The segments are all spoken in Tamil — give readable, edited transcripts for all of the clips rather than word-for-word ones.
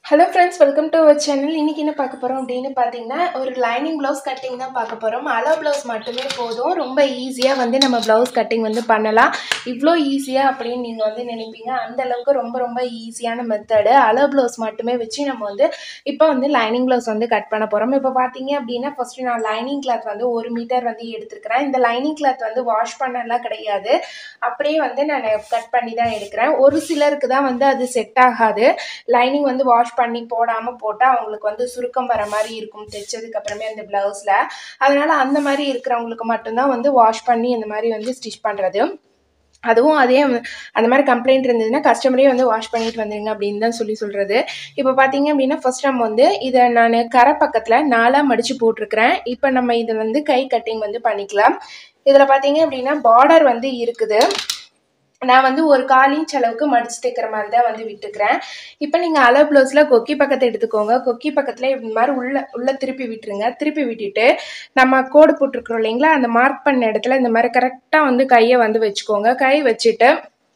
Hello friends, welcome to our channel. இன்றைக்கி என்ன பார்க்க போகிறோம் அப்படின்னு பார்த்தீங்கன்னா, ஒரு லைனிங் ப்ளவுஸ் கட்டிங் தான் பார்க்க போகிறோம். அளவு ப்ளவுஸ் மட்டுமே போதும். ரொம்ப ஈஸியாக வந்து நம்ம ப்ளவுஸ் கட்டிங் வந்து பண்ணலாம். இவ்வளோ ஈஸியாக அப்படின்னு நீங்கள் வந்து நினைப்பீங்க. அந்தளவுக்கு ரொம்ப ரொம்ப ஈஸியான மெத்தடு. அளவு ப்ளவுஸ் மட்டுமே வச்சு நம்ம வந்து இப்போ வந்து லைனிங் ப்ளவுஸ் வந்து கட் பண்ண போகிறோம். இப்போ பார்த்தீங்க அப்படின்னா, ஃபஸ்ட்டு நான் லைனிங் கிளாத் வந்து 1 மீட்டர் வந்து எடுத்துருக்கிறேன். இந்த லைனிங் கிளாத் வந்து வாஷ் பண்ணலாம் கிடையாது. அப்படியே வந்து நான் கட் பண்ணி தான் எடுக்கிறேன். ஒரு சிலருக்கு தான் வந்து அது செட் ஆகாது. லைனிங் வந்து வாஷ் பண்ணி போடாமல் போட்டால் அவங்களுக்கு வந்து சுருக்கம் வர மாதிரி இருக்கும் தைச்சதுக்கு அப்புறமே அந்த ப்ளவுஸில். அதனால் அந்த மாதிரி இருக்கிறவங்களுக்கு மட்டும்தான் வந்து வாஷ் பண்ணி இந்த மாதிரி வந்து ஸ்டிச் பண்ணுறது. அதுவும் அதே அந்த மாதிரி கம்ப்ளைண்ட் இருந்ததுன்னா கஸ்டமரே வந்து வாஷ் பண்ணிட்டு வந்துடுங்க அப்படின்னு தான் சொல்கிறது. இப்போ பார்த்தீங்க அப்படின்னா ஃபர்ஸ்ட் நம்ம வந்து இதை நான் கரை பக்கத்தில் 4ஆக மடித்து போட்டிருக்கிறேன். இப்போ நம்ம இதை வந்து கை கட்டிங் வந்து பண்ணிக்கலாம். இதில் பார்த்தீங்க அப்படின்னா பார்டர் வந்து இருக்குது. நான் வந்து ஒரு 1/4 இன்ச் அளவுக்கு மடிச்சு தைக்கிற மாதிரி தான் வந்து விட்டுக்கிறேன். இப்போ நீங்கள் அளவு ப்ளவுஸில் கொக்கி பக்கத்தை எடுத்துக்கோங்க. கொக்கி பக்கத்தில் இந்த மாதிரி உள்ள திருப்பி விட்டுருங்க. திருப்பி விட்டுட்டு நம்ம கோடு போட்டிருக்கிறோம் இல்லைங்களா, அந்த மார்க் பண்ண இடத்துல இந்த மாதிரி கரெக்டாக வந்து கையை வந்து வச்சுக்கோங்க. கை வச்சுட்டு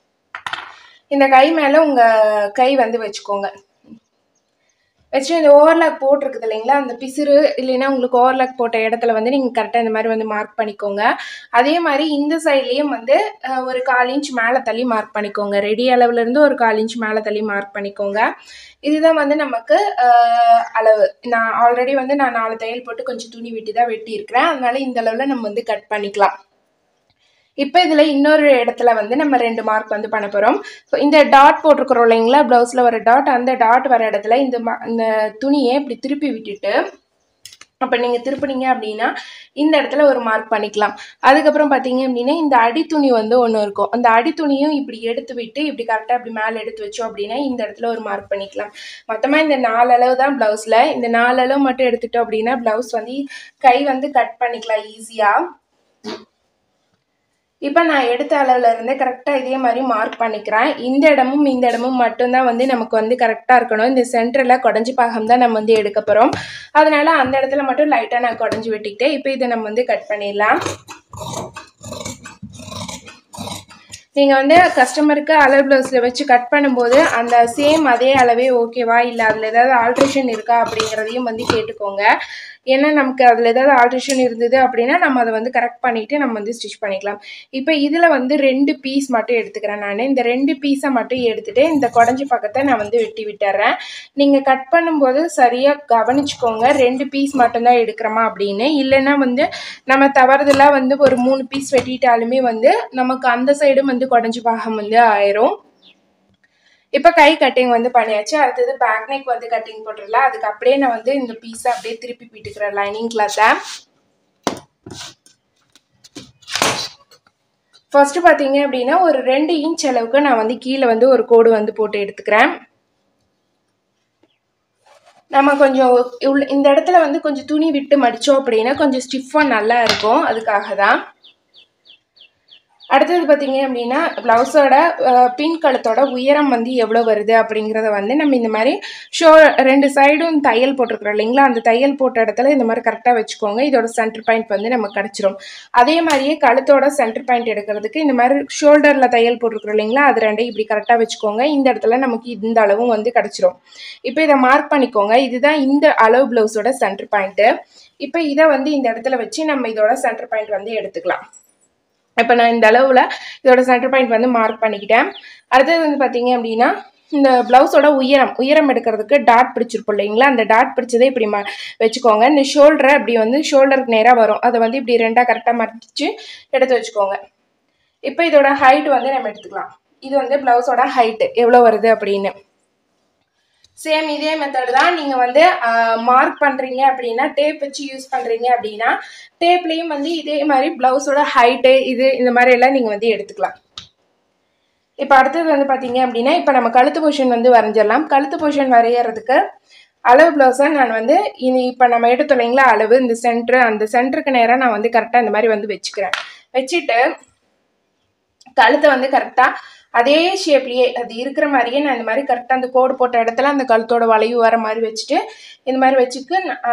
இந்த கை மேலே உங்கள் கை வந்து வச்சுக்கோங்க. வச்சு இந்த ஓவர்லாக் போட்டிருக்குது இல்லைங்களா, அந்த பிசுறு இல்லைன்னா உங்களுக்கு ஓவர்லாக் போட்ட இடத்துல வந்து நீங்கள் கரெக்டாக இந்த மாதிரி வந்து மார்க் பண்ணிக்கோங்க. அதே மாதிரி இந்த சைட்லேயும் வந்து ஒரு 1/4 இன்ச் மேலே தள்ளி மார்க் பண்ணிக்கோங்க. ரெடி அளவுலேருந்து ஒரு 1/4 இன்ச் மேலே தள்ளி மார்க் பண்ணிக்கோங்க. இதுதான் வந்து நமக்கு அளவு. நான் ஆல்ரெடி வந்து நான் 4 தையல் போட்டு கொஞ்சம் துணி விட்டு தான் வெட்டியிருக்கிறேன். அதனால இந்த அளவில் நம்ம வந்து கட் பண்ணிக்கலாம். இப்போ இதில் இன்னொரு இடத்துல வந்து நம்ம 2 மார்க் வந்து பண்ண போகிறோம். ஸோ இந்த டாட் போட்டிருக்கிறோம் இல்லைங்களா, ப்ளவுஸில் வர டாட், அந்த டாட் வர இடத்துல இந்த துணியை இப்படி திருப்பி விட்டுட்டு அப்போ நீங்கள் திருப்பினீங்க அப்படின்னா இந்த இடத்துல ஒரு மார்க் பண்ணிக்கலாம். அதுக்கப்புறம் பார்த்தீங்க அப்படின்னா இந்த அடித்துணி வந்து ஒன்று இருக்கும். அந்த அடித்துணியும் இப்படி எடுத்து விட்டு இப்படி கரெக்டாக இப்படி மேலே எடுத்து வச்சோம் அப்படின்னா இந்த இடத்துல ஒரு மார்க் பண்ணிக்கலாம். மொத்தமாக இந்த 4 அளவு தான் ப்ளவுஸில். இந்த 4 அளவு மட்டும் எடுத்துட்டோம் அப்படின்னா ப்ளவுஸ் வந்து கை வந்து கட் பண்ணிக்கலாம் ஈஸியாக. இப்போ நான் எடுத்த அளவுல இருந்து கரெக்டாக இதே மாதிரி மார்க் பண்ணிக்கிறேன். இந்த இடமும் மட்டும்தான் வந்து நமக்கு வந்து கரெக்டாக இருக்கணும். இந்த சென்டரில் குடஞ்சி பாகம் தான் நம்ம வந்து எடுக்க போகிறோம். அதனால அந்த இடத்துல மட்டும் லைட்டாக நான் குடஞ்சி வெட்டிக்கிட்டேன். இப்போ இதை நம்ம வந்து கட் பண்ணிடலாம். நீங்கள் வந்து கஸ்டமருக்கு அளவு ப்ளவுஸில் வச்சு கட் பண்ணும்போது அந்த சேம் அதே அளவே ஓகேவா, இல்லை அதில் ஏதாவது ஆல்ட்ரேஷன் இருக்கா அப்படிங்கிறதையும் வந்து கேட்டுக்கோங்க. ஏன்னா நமக்கு அதில் ஏதாவது ஆல்ட்ரேஷன் இருந்தது அப்படின்னா நம்ம அதை வந்து கரெக்ட் பண்ணிவிட்டு நம்ம வந்து ஸ்டிச் பண்ணிக்கலாம். இப்போ இதில் வந்து 2 பீஸ் மட்டும் எடுத்துக்கிறேன் நான். இந்த 2 பீஸை மட்டும் எடுத்துகிட்டு இந்த குடஞ்சி பக்கத்தை நான் வந்து வெட்டி விட்டுறேன். நீங்கள் கட் பண்ணும்போது சரியாக கவனிச்சுக்கோங்க, 2 பீஸ் மட்டும்தான் எடுக்கிறோமா அப்படின்னு. இல்லைன்னா வந்து நம்ம தவறுதலாக வந்து ஒரு 3 பீஸ் வெட்டிட்டாலுமே வந்து நமக்கு அந்த சைடும் வந்து குடஞ்சி பாகம் வந்து ஆயிரும். இப்போ கை கட்டிங் வந்து பண்ணியாச்சு. அடுத்தது பேக் நெக் வந்து கட்டிங் போட்டுடலாம். அதுக்கு அப்படியே நான் வந்து இந்த பீஸை அப்படியே திருப்பி விட்டுக்கிறேன் லைனிங் கிளாத்தை. ஃபர்ஸ்ட் பார்த்தீங்க அப்படின்னா ஒரு 2 இன்ச் அளவுக்கு நான் வந்து கீழே வந்து ஒரு கோடு வந்து போட்டு எடுத்துக்கிறேன். நம்ம கொஞ்சம் இந்த இடத்துல வந்து கொஞ்சம் துணி விட்டு மடித்தோம் அப்படின்னா கொஞ்சம் ஸ்டிஃபாக நல்லா இருக்கும். அதுக்காக தான். அடுத்தது பார்த்தீங்க அப்படின்னா ப்ளவுஸோட பின் கழுத்தோட உயரம் வந்து எவ்வளோ வருது அப்படிங்கிறத வந்து நம்ம இந்த மாதிரி 2 சைடும் தையல் போட்டிருக்கிறோம் இல்லைங்களா, அந்த தையல் போட்ட இடத்துல இந்த மாதிரி கரெக்டாக வச்சுக்கோங்க. இதோட சென்டர் பாயிண்ட் வந்து நமக்கு கிடச்சிரும். அதே மாதிரியே கழுத்தோட சென்டர் பாயிண்ட் எடுக்கிறதுக்கு இந்த மாதிரி ஷோல்டரில் தையல் போட்டிருக்கிறோம் இல்லைங்களா, அது 2 இப்படி கரெக்டாக வச்சுக்கோங்க. இந்த இடத்துல நமக்கு இந்த அளவும் வந்து கிடச்சிரும். இப்போ இதை மார்க் பண்ணிக்கோங்க. இதுதான் இந்த அளவு ப்ளவுஸோட சென்டர் பாயிண்ட்டு. இப்போ இதை வந்து இந்த இடத்துல வச்சு நம்ம இதோட சென்டர் பாயிண்ட் வந்து எடுத்துக்கலாம். இப்போ நான் இந்த அளவில் இதோட சென்டர் பாயிண்ட் வந்து மார்க் பண்ணிக்கிட்டேன். அடுத்தது வந்து பார்த்தீங்க அப்படின்னா இந்த ப்ளவுஸோட உயரம் எடுக்கிறதுக்கு டாட் பிடிச்சிருப்போம் இல்லைங்களா, அந்த டாட் பிடிச்சதை இப்படி வச்சுக்கோங்க. இந்த ஷோல்டரை இப்படி வந்து ஷோல்டருக்கு நேராக வரும், அதை வந்து இப்படி 2ஆக கரெக்டாக மடிச்சு எடுத்து வச்சுக்கோங்க. இப்போ இதோட ஹைட் வந்து நம்ம எடுத்துக்கலாம். இது வந்து ப்ளவுஸோட ஹைட்டு எவ்வளோ வருது அப்படின்னு. சேம் இதே மெத்தட் தான். நீங்கள் வந்து மார்க் பண்ணுறீங்க அப்படின்னா டேப் வச்சு யூஸ் பண்ணுறீங்க அப்படின்னா டேப்லேயும் வந்து இதே மாதிரி ப்ளவுஸோட ஹைட்டு இந்த மாதிரி எல்லாம் நீங்கள் வந்து எடுத்துக்கலாம். இப்போ அடுத்தது வந்து பார்த்தீங்க அப்படின்னா இப்போ நம்ம கழுத்து போர்ஷன் வந்து வரைஞ்சிடலாம். கழுத்து போர்ஷன் வரைகிறதுக்கு அளவு ப்ளவுஸை நான் வந்து இப்போ நம்ம எடுத்தோம் இல்லைங்களா அளவு, இந்த அந்த சென்டருக்கு நேராக நான் வந்து கரெக்டாக இந்த மாதிரி வந்து வச்சுக்கிறேன். வச்சுட்டு கழுத்தை வந்து கரெக்டாக அதே ஷேப்லேயே அது இருக்கிற மாதிரியே நான் இந்த மாதிரி கரெக்டாக அந்த கோடு போட்ட இடத்துல அந்த கழுத்தோட வளைவு வர மாதிரி வச்சுட்டு இந்த மாதிரி வச்சுட்டு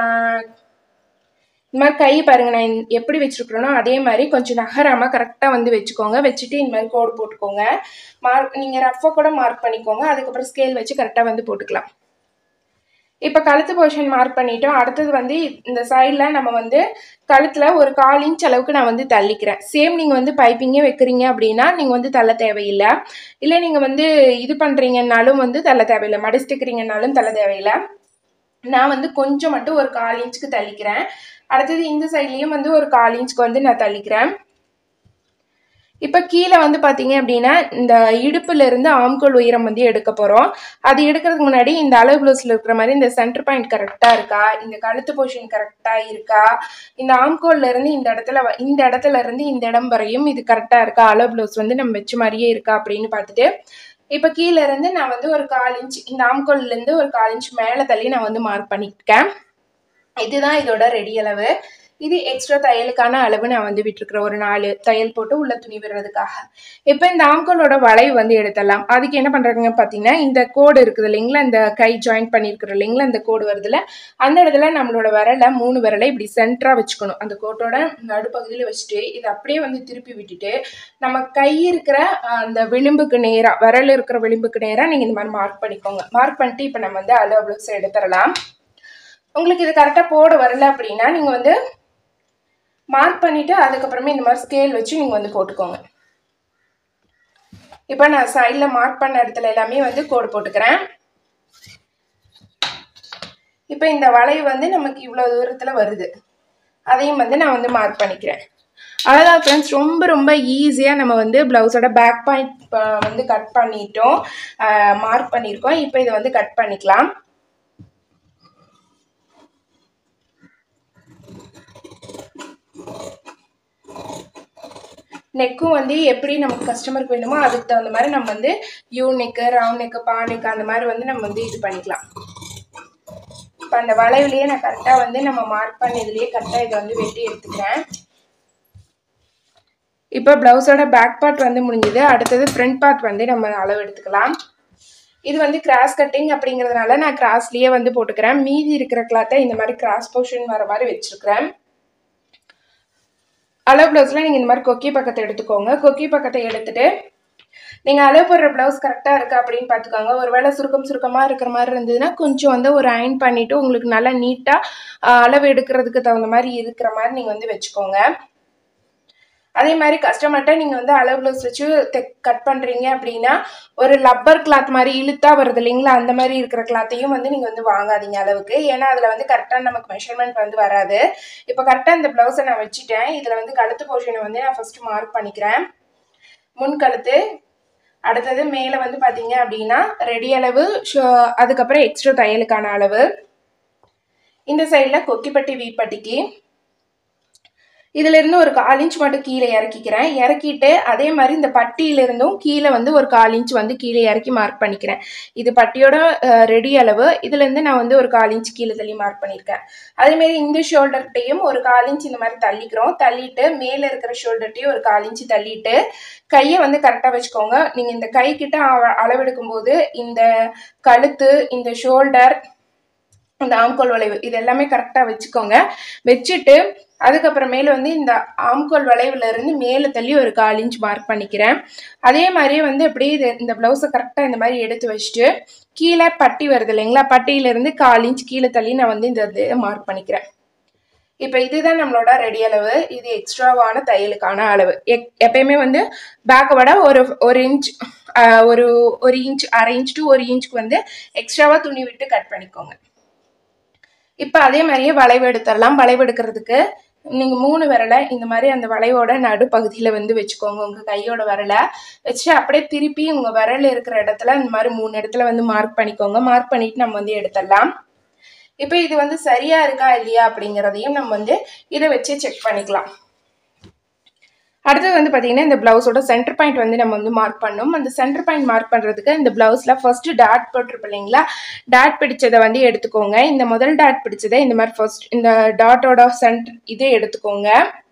இந்த மாதிரி கை பாருங்கள் நான் எப்படி வச்சுருக்குறேனோ அதே மாதிரி கொஞ்சம் நகராமல் கரெக்டாக வந்து வச்சுக்கோங்க. வச்சுட்டு இந்த மாதிரி கோடு போட்டுக்கோங்க. நீங்கள் ரஃப்பாக கூட மார்க் பண்ணிக்கோங்க. அதுக்கப்புறம் ஸ்கேல் வச்சு கரெக்டாக வந்து போட்டுக்கலாம். இப்போ கழுத்து போர்ஷன் மார்க் பண்ணிட்டோம். அடுத்தது வந்து இந்த சைடில் நம்ம வந்து கழுத்தில் ஒரு 1/4 இன்ச் அளவுக்கு நான் வந்து தள்ளிக்கிறேன். சேம் நீங்கள் வந்து பைப்பிங்கே வைக்கிறீங்க அப்படின்னா நீங்கள் வந்து தள்ள தேவையில்லை. இல்லை நீங்கள் வந்து இது பண்ணுறீங்கன்னாலும் வந்து தள்ள தேவையில்லை. மடிச்சுக்கிறீங்கன்னாலும் தள்ள தேவையில்லை. நான் வந்து கொஞ்சம் மட்டும் ஒரு 1/4 இன்ச்சுக்கு தள்ளிக்கிறேன். அடுத்தது இந்த சைட்லேயும் வந்து ஒரு 1/4 இன்ச்சுக்கு வந்து நான் தள்ளிக்கிறேன். இப்போ கீழே வந்து பார்த்தீங்க அப்படின்னா இந்த இடுப்புலேருந்து ஆம்கோல் உயரம் வந்து எடுக்க போகிறோம். அது எடுக்கிறதுக்கு முன்னாடி இந்த அளவு ப்ளவுஸில் இருக்கிற மாதிரி இந்த சென்டர் பாயிண்ட் கரெக்டாக இருக்கா, இந்த கழுத்து போர்ஷன் கரெக்டாக இருக்கா, இந்த ஆம்கோல்லேருந்து இந்த இடத்துல இருந்து இந்த இடம் வரையும் இது கரெக்டாக இருக்கா, அளவு ப்ளவுஸ் வந்து நம்ம வச்ச மாதிரியே இருக்கா அப்படின்னு பார்த்துட்டு இப்போ கீழே இருந்து நான் வந்து ஒரு 1/4 இன்ச் இந்த ஆம்கோல்லேருந்து ஒரு 1/4 இன்ச் மேலே தள்ளி நான் வந்து மார்க் பண்ணியிருக்கேன். இதுதான் இதோட ரெடி அளவு. இது எக்ஸ்ட்ரா தையலுக்கான அளவு நான் வந்து விட்டுருக்குறேன். ஒரு 4 தையல் போட்டு உள்ள துணி விடுறதுக்காக. இப்போ இந்த ஆம்கோலோட வளைவு வந்து எடுத்துடலாம். அதுக்கு என்ன பண்ணுறாங்க பார்த்தீங்கன்னா இந்த கோடு இருக்குது இல்லைங்களா, இந்த கை ஜாயின் பண்ணியிருக்கிறோம் இல்லைங்களா, இந்த கோடு வருதுல அந்த இடத்துல நம்மளோட விரலை 3 விரலை இப்படி சென்டராக வச்சுக்கணும். அந்த கோட்டோட நடுப்பகுதியில் வச்சுட்டு இதை அப்படியே வந்து திருப்பி விட்டுட்டு நம்ம கை இருக்கிற அந்த விளிம்புக்கு நேராக விரல் இருக்கிற விளிம்புக்கு நேராக நீங்கள் இந்த மாதிரி மார்க் பண்ணிக்கோங்க. மார்க் பண்ணிட்டு இப்போ நம்ம வந்து அளவு ப்ளவுஸ் எடுத்துடலாம். உங்களுக்கு இது கரெக்டாக போட வரல அப்படின்னா நீங்கள் வந்து மார்க் பண்ணிவிட்டு அதுக்கப்புறமே இந்த மாதிரி ஸ்கேல் வச்சு நீங்கள் வந்து போட்டுக்கோங்க. இப்போ நான் சைடில் மார்க் பண்ண இடத்துல எல்லாமே வந்து கோடு போட்டுக்கிறேன். இப்போ இந்த வளைவு வந்து நமக்கு இவ்வளோ தூரத்தில் வருது. அதையும் வந்து நான் வந்து மார்க் பண்ணிக்கிறேன். அவ்வளோதான் ஃப்ரெண்ட்ஸ், ரொம்ப ஈஸியாக நம்ம வந்து ப்ளவுஸோட பேக் பாயிண்ட் வந்து கட் பண்ணிட்டோம், மார்க் பண்ணியிருக்கோம். இப்போ இதை வந்து கட் பண்ணிக்கலாம். நெக்கும் வந்து எப்படி நமக்கு கஸ்டமருக்கு வேணுமோ அதுக்கு தகுந்த மாதிரி நம்ம வந்து யூ நெக்கு, ரவுண்ட் நெக்கு, பா நெக்கு அந்த மாதிரி வந்து நம்ம வந்து இது பண்ணிக்கலாம். இப்போ அந்த வளைவுலேயே நான் கரெக்டாக வந்து நம்ம மார்க் பண்ணதுலேயே கரெக்டாக இதை வந்து வெட்டி எடுத்துக்கிறேன். இப்போ ப்ளவுஸோட பேக் பார்ட் வந்து முடிஞ்சுது. அடுத்தது ஃப்ரண்ட் பார்ட் வந்து நம்ம அளவு எடுத்துக்கலாம். இது வந்து கிராஸ் கட்டிங் அப்படிங்கிறதுனால நான் கிராஸ்லேயே வந்து போட்டுக்கிறேன். மீதி இருக்கிற கிளாத்தை இந்த மாதிரி கிராஸ் போர்ஷன் வர மாதிரி வச்சுருக்கிறேன். அளவு ப்ளவுஸில் நீங்கள் இந்த மாதிரி கொக்கி பக்கத்தை எடுத்துக்கோங்க. கொக்கி பக்கத்தை எடுத்துகிட்டு நீங்கள் அளவு போடுற ப்ளவுஸ் கரெக்டாக இருக்கா அப்படின்னு பார்த்துக்கோங்க. ஒரு வேளை சுருக்கமாக இருக்கிற மாதிரி இருந்ததுன்னா கொஞ்சம் வந்து ஒரு அயன் பண்ணிவிட்டு உங்களுக்கு நல்லா நீட்டாக அளவு எடுக்கிறதுக்கு தகுந்த மாதிரி இருக்கிற மாதிரி நீங்கள் வந்து வச்சுக்கோங்க. அதே மாதிரி கஸ்டமர்கிட்ட நீங்கள் வந்து அளவு ப்ளவுஸ் வச்சு கட் பண்ணுறீங்க அப்படின்னா ஒரு லப்பர் கிளாத் மாதிரி இழுத்தா வருது இல்லைங்களா, அந்த மாதிரி இருக்கிற கிளாத்தையும் வந்து நீங்கள் வந்து வாங்காதீங்க அளவுக்கு. ஏன்னா அதில் வந்து கரெக்டாக நமக்கு மெஷர்மெண்ட் வந்து வராது. இப்போ கரெக்டாக இந்த ப்ளவுஸை நான் வச்சுட்டேன். இதில் வந்து கழுத்து போர்ஷனை வந்து நான் ஃபஸ்ட்டு மார்க் பண்ணிக்கிறேன். முன் கழுத்து, அடுத்தது மேலே வந்து பார்த்தீங்க அப்படின்னா ரெடி அளவு, அதுக்கப்புறம் எக்ஸ்ட்ரா தையலுக்கான அளவு, இந்த சைடில் கொக்கிப்பட்டி வீப்பட்டிக்கு இதிலிருந்து ஒரு 1/4 இன்ச் மட்டும் கீழே இறக்கிக்கிறேன். இறக்கிட்டு அதே மாதிரி இந்த பட்டியிலிருந்தும் கீழே வந்து ஒரு 1/4 இன்ச் வந்து கீழே இறக்கி மார்க் பண்ணிக்கிறேன். இது பட்டியோட ரெடி அளவு. இதுலேருந்து நான் வந்து ஒரு 1/4 இன்ச் கீழே தள்ளி மார்க் பண்ணியிருக்கேன். அதேமாரி இந்த ஷோல்டர்கிட்டையும் ஒரு 1/4 இன்ச் இந்த மாதிரி தள்ளிக்கிறோம். தள்ளிட்டு மேலே இருக்கிற ஷோல்டர்கிட்டையும் ஒரு 1/4 இன்ச் தள்ளிட்டு கையை வந்து கரெக்டாக வச்சுக்கோங்க. நீங்கள் இந்த கை கிட்ட அளவெடுக்கும் போது இந்த கழுத்து, இந்த ஷோல்டர், இந்த ஆம்கோல் வளைவு இது எல்லாமே கரெக்டாக வச்சுக்கோங்க. வச்சுட்டு அதுக்கப்புறமேல வந்து இந்த ஆம்கோல் வளைவுல இருந்து மேலே தள்ளி ஒரு 1/4 இன்ச் மார்க் பண்ணிக்கிறேன். அதே மாதிரியே வந்து அப்படியே இந்த ப்ளவுஸை கரெக்டாக இந்த மாதிரி எடுத்து வச்சுட்டு கீழே பட்டி வருது இல்லைங்களா, பட்டியிலேருந்து 1/4 இன்ச் கீழே தள்ளி நான் வந்து இந்த மார்க் பண்ணிக்கிறேன். இப்போ இதுதான் நம்மளோட ரெடி அளவு. இது எக்ஸ்ட்ராவான தையலுக்கான அளவு. எப்பயுமே வந்து பேக்கை விட ஒரு இன்ச், ஒரு இன்ச், அரை இன்ச் டு 1 இன்ச்சுக்கு வந்து எக்ஸ்ட்ராவாக துணி விட்டு கட் பண்ணிக்கோங்க. இப்போ அதே மாதிரியே வளைவு எடுத்துடலாம். வளைவு எடுக்கிறதுக்கு நீங்கள் 3 விரலை இந்த மாதிரி அந்த வளைவோட நடுப்பகுதியில் வந்து வச்சுக்கோங்க. உங்கள் கையோட விரலை வச்சு அப்படியே திருப்பி உங்கள் விரல் இருக்கிற இடத்துல இந்த மாதிரி 3 இடத்துல வந்து மார்க் பண்ணிக்கோங்க. மார்க் பண்ணிவிட்டு நம்ம வந்து எடுத்துடலாம். இப்போ இது வந்து சரியாக இருக்கா இல்லையா அப்படிங்கிறதையும் நம்ம வந்து இதை வச்சு செக் பண்ணிக்கலாம். அடுத்தது வந்து பார்த்தீங்கன்னா இந்த ப்ளவுஸோட சென்டர் பாயிண்ட் வந்து நம்ம வந்து மார்க் பண்ணணும். அந்த சென்டர் பாயிண்ட் மார்க் பண்ணுறதுக்கு இந்த ப்ளவுஸில் ஃபர்ஸ்ட்டு டாட் போட்டிருப்போம் இல்லைங்களா, டாட் பிடிச்சதை வந்து எடுத்துக்கோங்க. இந்த முதல் டாட் பிடிச்சதை இந்த மாதிரி ஃபர்ஸ்ட் இந்த டாட்டோட சென்டர் இதே எடுத்துக்கோங்க.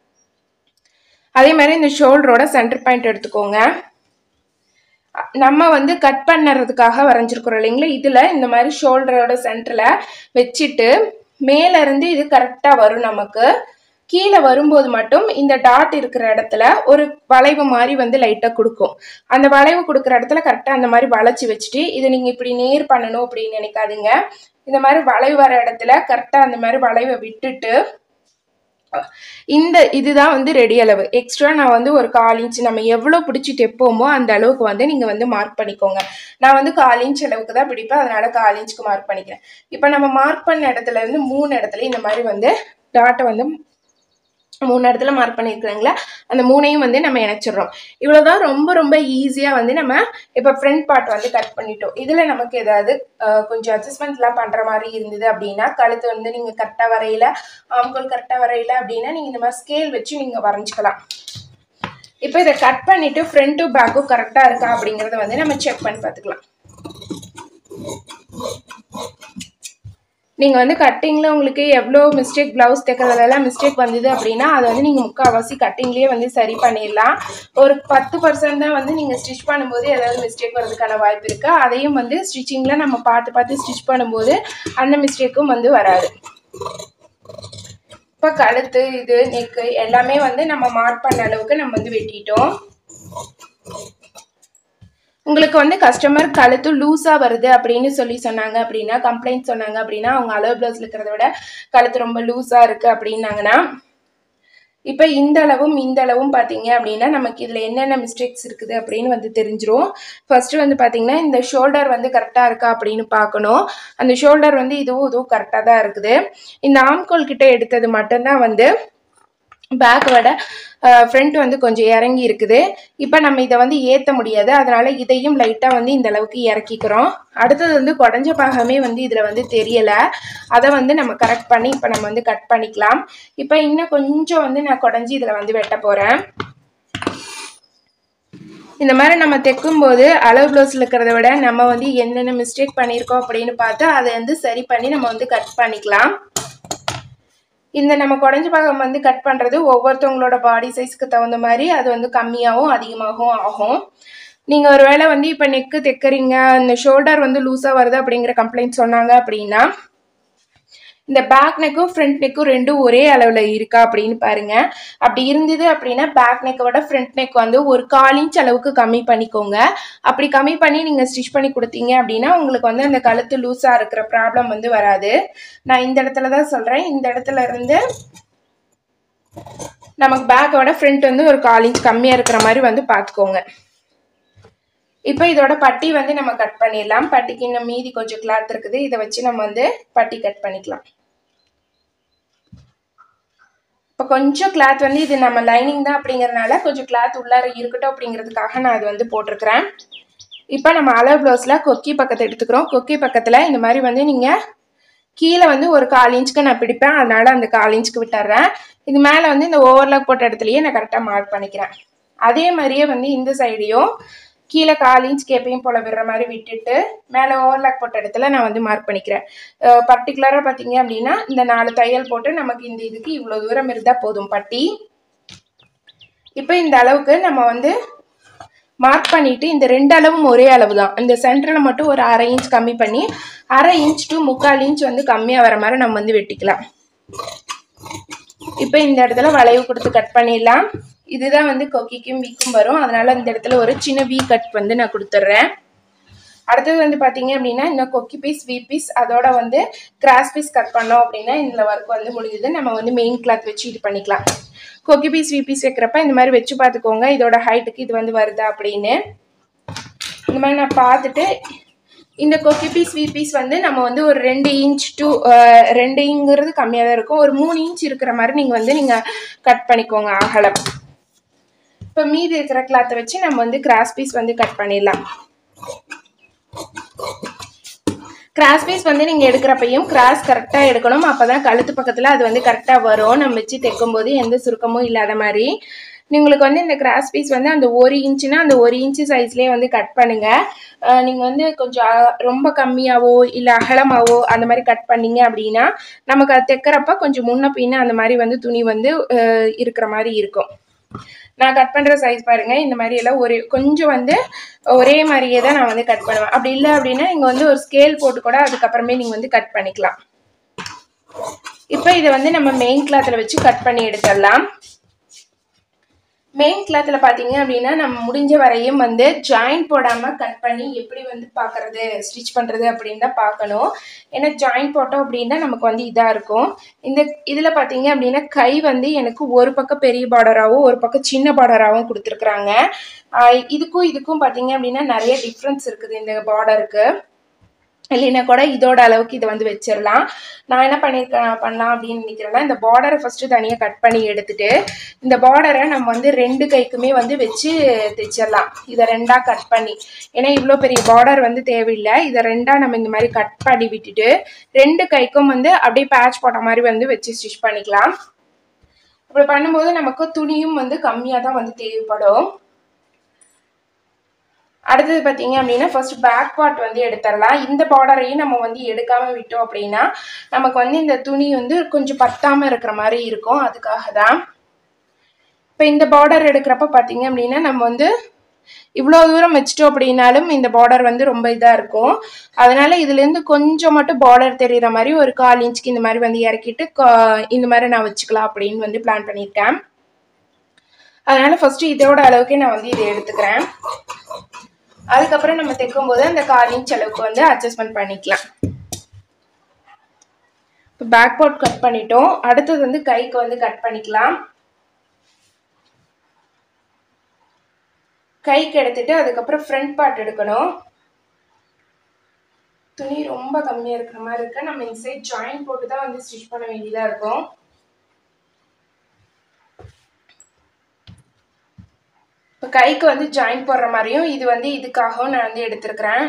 அதே மாதிரி இந்த ஷோல்டரோட சென்டர் பாயிண்ட் எடுத்துக்கோங்க. நம்ம வந்து கட் பண்ணுறதுக்காக வரைஞ்சிருக்கிறோம் இல்லைங்களா, இதில் இந்த மாதிரி ஷோல்டரோட சென்டரில் வச்சுட்டு மேலேருந்து இது கரெக்டாக வரும். நமக்கு கீழே வரும்போது மட்டும் இந்த டாட் இருக்கிற இடத்துல ஒரு வளைவு மாதிரி வந்து லைட்டாக கொடுக்கும். அந்த வளைவு கொடுக்குற இடத்துல கரெக்டாக அந்த மாதிரி வளைச்சி வச்சுட்டு இதை நீங்கள் இப்படி நேர் பண்ணணும் அப்படின்னு நினைக்காதீங்க. இந்த மாதிரி வளைவு வர இடத்துல கரெக்டாக அந்த மாதிரி வளைவை விட்டுட்டு இதுதான் வந்து ரெடி அளவு. எக்ஸ்ட்ரா நான் வந்து ஒரு 1/4 இன்ச் நம்ம எவ்வளோ பிடிச்சி தைப்போமோ அந்த அளவுக்கு வந்து நீங்கள் வந்து மார்க் பண்ணிக்கோங்க. நான் வந்து 1/4 இன்ச் அளவுக்கு தான் பிடிப்பேன், அதனால 1/4 இன்ச்சுக்கு மார்க் பண்ணிக்கிறேன். இப்போ நம்ம மார்க் பண்ண இடத்துல இருந்து 3 இடத்துல இந்த மாதிரி வந்து டாட்டை வந்து 3 இடத்துல மார்க் பண்ணியிருக்கிறீங்களா, அந்த 3ஐயும் வந்து நம்ம இணைச்சிடுறோம். இவ்வளோதான். ரொம்ப ரொம்ப ஈஸியாக வந்து நம்ம இப்போ ஃப்ரண்ட் பார்ட் வந்து கட் பண்ணிட்டோம். இதில் நமக்கு ஏதாவது கொஞ்சம் அட்ஜஸ்ட்மெண்ட்லாம் பண்ணுற மாதிரி இருந்தது அப்படின்னா, கழுத்து வந்து நீங்கள் கரெக்டாக வரையில, ஆம்கோல் கரெக்டாக வரையில அப்படின்னா நீங்கள் இந்த மாதிரி ஸ்கேல் வச்சு நீங்கள் வரைஞ்சிக்கலாம். இப்போ இதை கட் பண்ணிவிட்டு ஃப்ரண்ட்டும் பேக்கும் கரெக்டாக இருக்கா அப்படிங்கிறத வந்து நம்ம செக் பண்ணி பார்த்துக்கலாம். நீங்கள் வந்து கட்டிங்கில் உங்களுக்கு எவ்வளோ மிஸ்டேக் ப்ளவுஸ் தைக்கிறதுலாம் மிஸ்டேக் வந்தது அப்படின்னா அதை வந்து நீங்கள் முக்கால்வாசி கட்டிங்லேயே வந்து சரி பண்ணிடலாம். ஒரு 10% தான் வந்து நீங்கள் ஸ்டிச் பண்ணும்போது ஏதாவது மிஸ்டேக் வரதுக்கான வாய்ப்பு இருக்குது. அதையும் வந்து ஸ்டிச்சிங்கில் நம்ம பார்த்து ஸ்டிச் பண்ணும்போது அந்த மிஸ்டேக்கும் வந்து வராது. இப்போ கழுத்து இது நெக்கு எல்லாமே வந்து நம்ம மார்க் பண்ண அளவுக்கு நம்ம வந்து வெட்டிட்டோம். உங்களுக்கு வந்து கஸ்டமர் கழுத்து லூஸாக வருது அப்படின்னு சொன்னாங்க அப்படின்னா, கம்ப்ளைண்ட் சொன்னாங்க அப்படின்னா, அவங்க அளவு ப்ளவுஸில் இருக்கிறத விட கழுத்து ரொம்ப லூஸாக இருக்குது அப்படின்னாங்கன்னா, இப்போ இந்த அளவும் பார்த்தீங்க அப்படின்னா நமக்கு இதில் என்னென்ன மிஸ்டேக்ஸ் இருக்குது அப்படின்னு வந்து தெரிஞ்சிரும். ஃபர்ஸ்ட் வந்து பார்த்தீங்கன்னா இந்த ஷோல்டர் வந்து கரெக்டாக இருக்கா அப்படின்னு பார்க்கணும். அந்த ஷோல்டர் வந்து இதுவும் கரெக்டாக தான் இருக்குது. இந்த ஆம்கோல் கிட்ட எடுத்தது மட்டும்தான் வந்து பேக்கோட ஃப்ரண்ட் வந்து கொஞ்சம் இறங்கி இருக்குது. இப்போ நம்ம இதை வந்து ஏற்ற முடியாது, அதனால இதையும் லைட்டாக வந்து இந்த அளவுக்கு இறக்கிக்கிறோம். அடுத்தது வந்து குடஞ்ச பாகமே வந்து இதில் வந்து தெரியலை, அதை வந்து நம்ம கரெக்ட் பண்ணி இப்போ நம்ம வந்து கட் பண்ணிக்கலாம். இப்போ இன்னும் கொஞ்சம் வந்து நான் குடஞ்சி இதில் வந்து வெட்ட போகிறேன். இந்த மாதிரி நம்ம தைக்கும்போது அளவு ப்ளவுஸில் இருக்கிறத விட நம்ம வந்து என்னென்ன மிஸ்டேக் பண்ணியிருக்கோம் அப்படின்னு பார்த்து அதை வந்து சரி பண்ணி நம்ம வந்து கட் பண்ணிக்கலாம். இந்த நம்ம குடஞ்ச பாகம் வந்து கட் பண்ணுறது ஒவ்வொருத்தவங்களோட பாடி சைஸ்க்கு தகுந்த மாதிரி அது வந்து கம்மியாகவும் அதிகமாகவும் ஆகும். நீங்கள் ஒரு வேளை வந்து இப்போ நெக்கு தைக்கிறீங்க, இந்த ஷோல்டர் வந்து லூஸாக வருது அப்படிங்கிற கம்ப்ளைண்ட் சொன்னாங்க அப்படின்னா, இந்த பேக் நெக்கும் ஃப்ரண்ட் நெக்கும் ரெண்டும் ஒரே அளவில் இருக்கா அப்படின்னு பாருங்க. அப்படி இருந்தது அப்படின்னா பேக் நெக்கை விட ஃப்ரண்ட் நெக் வந்து ஒரு 1/4 இன்ச் அளவுக்கு கம்மி பண்ணிக்கோங்க. அப்படி கம்மி பண்ணி நீங்கள் ஸ்டிச் பண்ணி கொடுத்தீங்க அப்படின்னா உங்களுக்கு வந்து அந்த கழுத்து லூஸாக இருக்கிற ப்ராப்ளம் வந்து வராது. நான் இந்த இடத்துல தான் சொல்கிறேன். இந்த இடத்துல இருந்து நமக்கு பேக்கோட ஃப்ரண்ட் வந்து ஒரு 1/4 இன்ச் கம்மியாக இருக்கிற மாதிரி வந்து பார்த்துக்கோங்க. இப்போ இதோட பட்டி வந்து நம்ம கட் பண்ணிடலாம். பட்டிக்கு இன்னும் மீதி கொஞ்சம் கிளாத் இருக்குது, இதை வச்சு நம்ம வந்து பட்டி கட் பண்ணிக்கலாம். இப்போ கொஞ்சம் கிளாத் வந்து இது நம்ம லைனிங் தான் அப்படிங்கிறதுனால கொஞ்சம் கிளாத் உள்ளார இருக்கட்டும் அப்படிங்கிறதுக்காக நான் அது வந்து போட்டிருக்கிறேன். இப்போ நம்ம அளவு ப்ளவுஸில் கொக்கி பக்கத்தை எடுத்துக்கிறோம். கொக்கி பக்கத்தில் இந்த மாதிரி வந்து நீங்கள் கீழே வந்து ஒரு 1/4 இன்ச்சுக்கு நான் பிடிப்பேன், அதனால அந்த 1/4 இன்ச்சுக்கு விட்டுறேன். இது மேலே வந்து இந்த ஓவர்லாக் போட்ட இடத்துலையே நான் கரெக்டாக மார்க் பண்ணிக்கிறேன். அதே மாதிரியே வந்து இந்த சைடையும் கீழே 1/4 இன்ச் கேப்பையும் போல் விடுற மாதிரி விட்டுட்டு மேலே ஓவர்லாக் போட்ட இடத்துல நான் வந்து மார்க் பண்ணிக்கிறேன். பர்டிகுலராக பார்த்தீங்க அப்படின்னா இந்த 4 தையல் போட்டு நமக்கு இந்த இதுக்கு இவ்வளோ தூரம் இருந்தால் போதும் பட்டி. இப்போ இந்த அளவுக்கு நம்ம வந்து மார்க் பண்ணிவிட்டு இந்த 2 அளவும் ஒரே அளவு தான், இந்த சென்டரில் மட்டும் ஒரு 1/2 இன்ச் கம்மி பண்ணி 1/2 இன்ச் to 3/4 இன்ச் வந்து கம்மியாக வர மாதிரி நம்ம வந்து வெட்டிக்கலாம். இப்போ இந்த இடத்துல வளைவு கொடுத்து கட் பண்ணிடலாம். இதுதான் வந்து கொக்கிக்கும் வீக்கும் வரும், அதனால இந்த இடத்துல ஒரு சின்ன வீ கட் வந்து நான் கொடுத்துட்றேன். அடுத்தது வந்து பார்த்தீங்க அப்படின்னா இந்த கொக்கி பீஸ் வி பீஸ் அதோட வந்து கிராஸ் பீஸ் கட் பண்ணோம் அப்படின்னா இந்த ஒர்க் வந்து முடிஞ்சது. நம்ம வந்து மெயின் கிளாத் வச்சு இது பண்ணிக்கலாம். கொக்கி பீஸ் வி பீஸ் வைக்கிறப்ப இந்த மாதிரி வச்சு பார்த்துக்கோங்க, இதோட ஹைட்டுக்கு இது வந்து வருதா அப்படின்னு. இந்த மாதிரி நான் பார்த்துட்டு இந்த கொக்கி பீஸ் வி பீஸ் வந்து நம்ம வந்து ஒரு 2 இன்ச் to 2ங்கிறது கம்மியாக தான் இருக்கும், ஒரு 3 இன்ச் இருக்கிற மாதிரி நீங்கள் கட் பண்ணிக்கோங்க அகலம். இப்போ மீதி இருக்கிற கிளாத்தை வச்சு நம்ம வந்து கிராஸ் பீஸ் வந்து கட் பண்ணிடலாம். கிராஸ் பீஸ் வந்து நீங்கள் எடுக்கிறப்பையும் கிராஸ் கரெக்டாக எடுக்கணும், அப்போ தான் கழுத்து பக்கத்தில் அது வந்து கரெக்டாக வரும். நம்ம வச்சு தைக்கும்போது எந்த சுருக்கமும் இல்லாத மாதிரி. உங்களுக்கு வந்து இந்த கிராஸ் பீஸ் வந்து அந்த 1 இன்ச்சுனா அந்த 1 இன்ச்சு சைஸ்லேயே வந்து கட் பண்ணுங்கள். நீங்கள் வந்து கொஞ்சம் ரொம்ப கம்மியாகவோ இல்லை அகலமாகவோ அந்த மாதிரி கட் பண்ணிங்க அப்படின்னா நமக்கு அது தைக்கிறப்ப கொஞ்சம் முன்ன பின்ன அந்த மாதிரி வந்து துணி வந்து இருக்கிற மாதிரி இருக்கும். நான் கட் பண்ணுற சைஸ் பாருங்கள், இந்த மாதிரி எல்லாம் கொஞ்சம் வந்து ஒரே மாதிரியே தான் நான் வந்து கட் பண்ணுவேன். அப்படி இல்லை அப்படின்னா நீங்கள் வந்து ஒரு ஸ்கேல் போட்டு கூட அதுக்கப்புறமே நீங்கள் வந்து கட் பண்ணிக்கலாம். இப்போ இதை வந்து நம்ம மெயின் கிளாத்தில் வச்சு கட் பண்ணி எடுத்துடலாம். மெயின் கிளாத்தில் பார்த்தீங்க அப்படின்னா நம்ம முடிஞ்ச வரையும் வந்து ஜாயின் போடாமல் கட் பண்ணி எப்படி வந்து பார்க்குறது ஸ்டிச் பண்ணுறது அப்படின்னு தான் பார்க்கணும். ஏன்னா ஜாயின் போட்டோம் அப்படின்னா நமக்கு வந்து இதாக இருக்கும். இதில் பார்த்தீங்க அப்படின்னா கை வந்து எனக்கு ஒரு பக்கம் பெரிய பார்டராகவும் ஒரு பக்கம் சின்ன பார்டராகவும் கொடுத்துருக்குறாங்க. இதுக்கும் பார்த்தீங்க அப்படின்னா நிறைய டிஃப்ரென்ஸ் இருக்குது இந்த பார்டருக்கு. இல்லைன்னா கூட இதோட அளவுக்கு இதை வந்து வச்சிடலாம். நான் என்ன பண்ணலாம் அப்படின்னு நினைக்கிறேன்னா, இந்த பார்டரை ஃபஸ்ட்டு தனியாக கட் பண்ணி எடுத்துட்டு இந்த பார்டரை நம்ம வந்து 2 கைக்குமே வந்து வச்சு தைச்சிடலாம். இதை 2ஆக கட் பண்ணி, ஏன்னா இவ்வளோ பெரிய பார்டர் வந்து தேவையில்லை. இதை 2ஆக நம்ம இந்த மாதிரி கட் பண்ணி விட்டுட்டு 2 கைக்கும் வந்து அப்படியே பேட்ச் போட்ட மாதிரி வந்து வச்சு ஸ்டிச் பண்ணிக்கலாம். இப்படி பண்ணும்போது நமக்கு துணியும் வந்து கம்மியாக தான் வந்து தேவைப்படும். அடுத்தது பார்த்தீங்க அப்படின்னா ஃபர்ஸ்ட் பேக் பார்ட் வந்து எடுத்துடலாம். இந்த பார்டரையும் நம்ம வந்து எடுக்காம விட்டோம் அப்படின்னா நமக்கு வந்து இந்த துணி வந்து கொஞ்சம் பத்தாம இருக்கிற மாதிரி இருக்கும். அதுக்காக தான் இப்போ இந்த பார்டர் எடுக்கிறப்ப பார்த்தீங்க அப்படின்னா நம்ம வந்து இவ்வளோ தூரம் வச்சிட்டோம் அப்படின்னாலும் இந்த பார்டர் வந்து ரொம்ப இதாக இருக்கும். அதனால இதுலேருந்து கொஞ்சம் மட்டும் பார்டர் தெரிகிற மாதிரி ஒரு 1/4 இன்ச்சுக்கு இந்த மாதிரி வந்து இறக்கிட்டு இந்த மாதிரி நான் வச்சுக்கலாம் அப்படின்னு வந்து பிளான் பண்ணியிருக்கேன். அதனால ஃபர்ஸ்ட் இதோட அளவுக்கு நான் வந்து இதை எடுத்துக்கிறேன். அதுக்கப்புறம் நம்ம தைக்கும் போது அந்த 1/4 இன்ச் அளவுக்கு வந்து அட்ஜஸ்ட்மெண்ட் பண்ணிக்கலாம். இப்போ பேக் பார்ட் கட் பண்ணிட்டோம். அடுத்தது வந்து கைக்கு வந்து கட் பண்ணிக்கலாம். கைக்கு எடுத்துட்டு அதுக்கப்புறம் ஃப்ரண்ட் பார்ட் எடுக்கணும். துணி ரொம்ப கம்மியாக இருக்கிற மாதிரி இருக்கு. நம்ம இந்த சைட் ஜாயின் போட்டு தான் வந்து ஸ்டிச் பண்ண வேண்டியதாக இருக்கும். இப்போ கைக்கு வந்து ஜாயின் போடுற மாதிரியும் இது வந்து இதுக்காகவும் நான் வந்து எடுத்துருக்கிறேன்.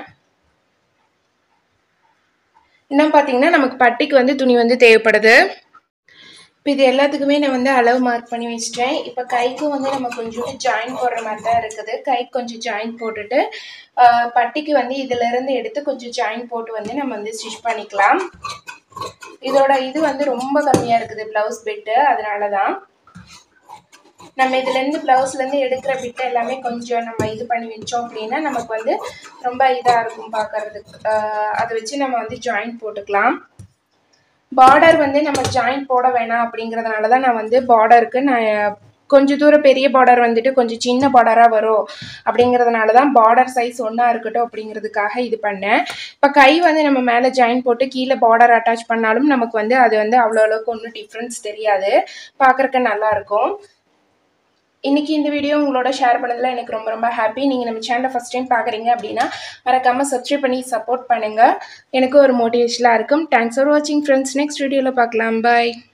இன்னும் பார்த்தீங்கன்னா நமக்கு பட்டிக்கு வந்து துணி வந்து தேவைப்படுது. இப்போ இது எல்லாத்துக்குமே நான் வந்து அளவு மார்க் பண்ணி வச்சிட்டேன். இப்போ கைக்கும் வந்து நம்ம கொஞ்சம் ஜாயின் போடுற மாதிரி தான் இருக்குது. கைக்கு கொஞ்சம் ஜாயின் போட்டுட்டு பட்டிக்கு வந்து இதிலேருந்து எடுத்து கொஞ்சம் ஜாயின் போட்டு வந்து நம்ம வந்து ஸ்டிச் பண்ணிக்கலாம். இதோட இது வந்து ரொம்ப கம்மியாக இருக்குது ப்ளவுஸ் பிட்டு. அதனால தான் நம்ம இதுலேருந்து ப்ளவுஸ்லேருந்து எடுக்கிற பிட்டு எல்லாமே கொஞ்சம் நம்ம இது பண்ணி வச்சோம் அப்படின்னா நமக்கு வந்து ரொம்ப இதாக இருக்கும் பார்க்கறதுக்கு. அதை வச்சு நம்ம வந்து ஜாயின் போட்டுக்கலாம். பார்டர் வந்து நம்ம ஜாயின் போட வேணாம் அப்படிங்கிறதுனால தான் நான் வந்து பார்டருக்கு நான் கொஞ்சம் தூரம் பெரிய பார்டர் வந்துட்டு கொஞ்சம் சின்ன பார்டராக வரும் அப்படிங்கிறதுனால தான் பார்டர் சைஸ் ஒன்றா இருக்கட்டும் அப்படிங்கிறதுக்காக இது பண்ணேன். இப்போ கை வந்து நம்ம மேலே ஜாயின் போட்டு கீழே பார்டர் அட்டாச் பண்ணாலும் நமக்கு வந்து அது வந்து அவ்வளோ அளவுக்கு ஒன்றும் டிஃப்ரென்ஸ் தெரியாது, பார்க்குறக்கு நல்லாயிருக்கும். இன்றைக்கி இந்த வீடியோ உங்களோட ஷேர் பண்ணதில் எனக்கு ரொம்ப ரொம்ப ஹாப்பி. நீங்கள் நம்ம சேனலை ஃபஸ்ட் டைம் பார்க்குறீங்க அப்படின்னா மறக்காமல் சப்ஸ்கிரைப் பண்ணி சப்போர்ட் பண்ணுங்கள். எனக்கு ஒரு மோட்டிவேஷனாக இருக்கும். தேங்க்ஸ் ஃபார் வாட்சிங் ஃப்ரெண்ட்ஸ். நெக்ஸ்ட் வீடியோவில் பார்க்கலாம். பாய்.